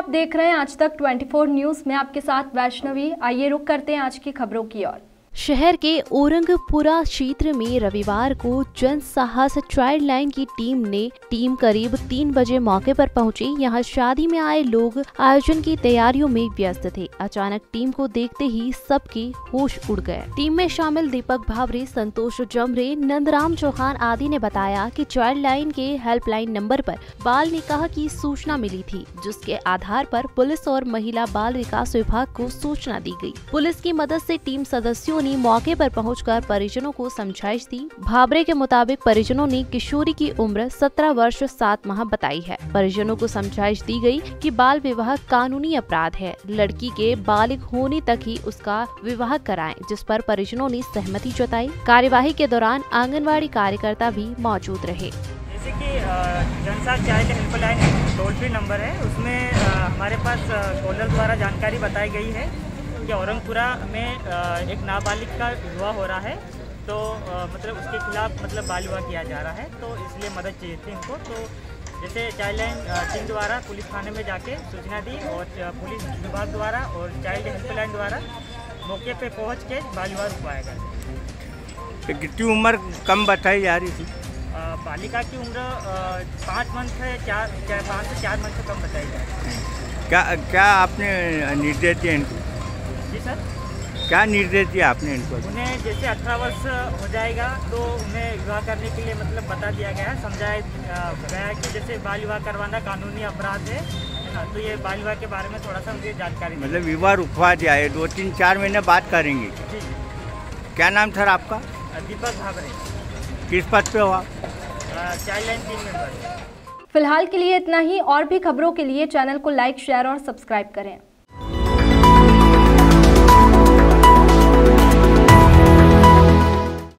आप देख रहे हैं आज तक 24 न्यूज में आपके साथ वैष्णवी। आइए रुक करते हैं आज की खबरों की ओर। शहर के औरंगपुरा क्षेत्र में रविवार को जन साहस चाइल्ड लाइन की टीम करीब 3 बजे मौके पर पहुंची। यहां शादी में आए लोग आयोजन की तैयारियों में व्यस्त थे। अचानक टीम को देखते ही सबके होश उड़ गए। टीम में शामिल दीपक भावरे, संतोष जमरे, नंदराम चौहान आदि ने बताया कि चाइल्ड लाइन के हेल्पलाइन नंबर पर बाल निकाह की सूचना मिली थी, जिसके आधार पर पुलिस और महिला बाल विकास विभाग को सूचना दी गई। पुलिस की मदद से टीम सदस्यों ने मौके पर पहुंचकर परिजनों को समझाइश दी। भावरे के मुताबिक परिजनों ने किशोरी की उम्र 17 वर्ष 7 माह बताई है। परिजनों को समझाइश दी गई कि बाल विवाह कानूनी अपराध है, लड़की के बालिग होने तक ही उसका विवाह कराएं, जिस पर परिजनों ने सहमति जताई। कार्यवाही के दौरान आंगनवाड़ी कार्यकर्ता भी मौजूद रहे। जैसे कि जनसाग child helpline toll free number है, उसमें हमारे पास कॉलर द्वारा जानकारी बताई गई है कि औरंगपुरा में एक नाबालिग का विवाह हो रहा है, तो मतलब उसके खिलाफ बाल विवाह किया जा रहा है, तो इसलिए मदद चाहिए थी इनको। तो जैसे चाइल्ड लाइन टीम द्वारा पुलिस थाने में जाके सूचना दी और पुलिस विभाग द्वारा और चाइल्ड हेल्पलाइन द्वारा मौके पे पहुंच के बाल विवाह रुकवाया गया। कितनी उम्र कम बताई जा रही थी? बालिका की उम्र 5 मंथ है, 5 से 4 मंथ से कम बताई जा रही है। क्या आपने निर्देश दिया इनको? जी सर, क्या निर्देश दिया आपने इनको? उन्हें जैसे 18 वर्ष हो जाएगा तो उन्हें विवाह करने के लिए बता दिया गया है, समझाया गया है कि जैसे बाल विवाह करवाना कानूनी अपराध है ना, तो ये बाल विवाह के बारे में थोड़ा सा मुझे जानकारी। विवाह रुकवा दिया है, 2-3-4 महीने बात करेंगे। जी। क्या नाम सर आपका? दीपक भावरे। किस पद पे हो आप? Child line team member. फिलहाल के लिए इतना ही। और भी खबरों के लिए चैनल को लाइक, शेयर और सब्सक्राइब करें।